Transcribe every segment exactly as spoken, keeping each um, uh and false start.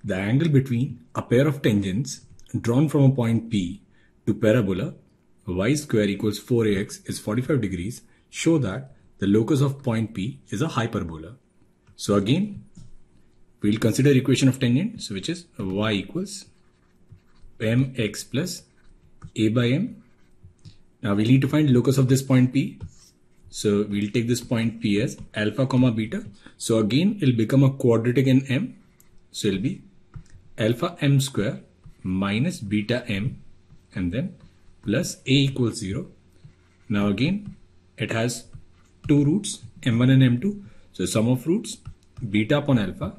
The angle between a pair of tangents drawn from a point P to parabola y square equals four a x is forty-five degrees show that the locus of point P is a hyperbola. So again, we'll consider equation of tangent, so which is y equals mx plus a by m. Now we need to find locus of this point P. So we'll take this point P as alpha comma beta. So again, it'll become a quadratic in m. So it'll be alpha m square minus beta m and then plus a equals zero. Now again, it has two roots, m one and m two. So sum of roots, beta upon alpha,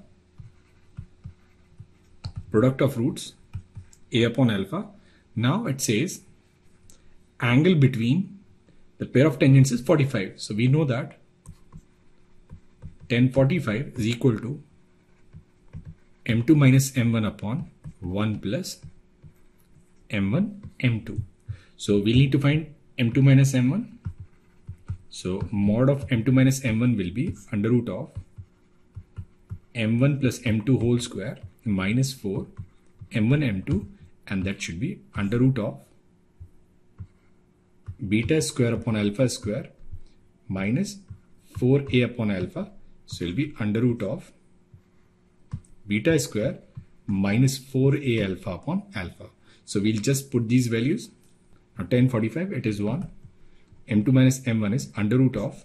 product of roots, a upon alpha. Now it says angle between the pair of tangents is forty-five. So we know that tan forty-five is equal to m two minus m one upon one plus m one m two. So we need to find m two minus m one. So mod of m two minus m one will be under root of m one plus m two whole square minus four m one m two, and that should be under root of beta square upon alpha square minus four a upon alpha. So it will be under root of beta square minus four a alpha upon alpha. So we'll just put these values. Now tan forty-five, it is one. m two minus m one is under root of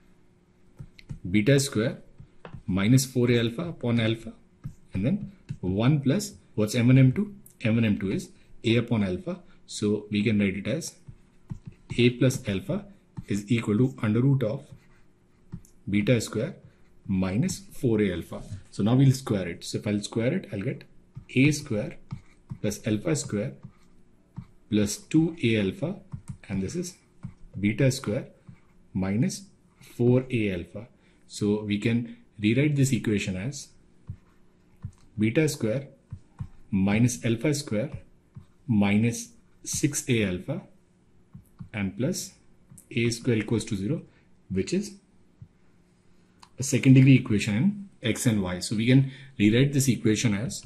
beta square minus four a alpha upon alpha, and then one plus what's m one m two? m one m two is a upon alpha. So we can write it as a plus alpha is equal to under root of beta square minus four a alpha. So now we'll square it. So if I'll square it, I'll get a square plus alpha square plus two a alpha, and this is beta square minus four a alpha. So we can rewrite this equation as beta square minus alpha square minus six a alpha and plus a square equals to zero, which is a second degree equation in x and y. So we can rewrite this equation as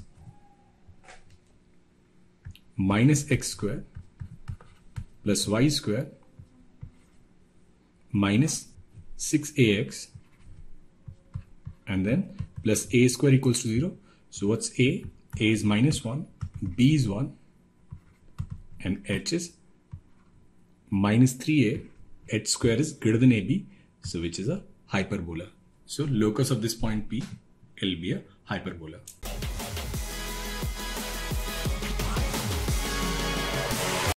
minus x square plus y square minus six a x and then plus a square equals to zero. So what's a? A is minus one, b is one, and h is minus three a. H square is greater than ab, so which is a hyperbola. So locus of this point P will be a hyperbola.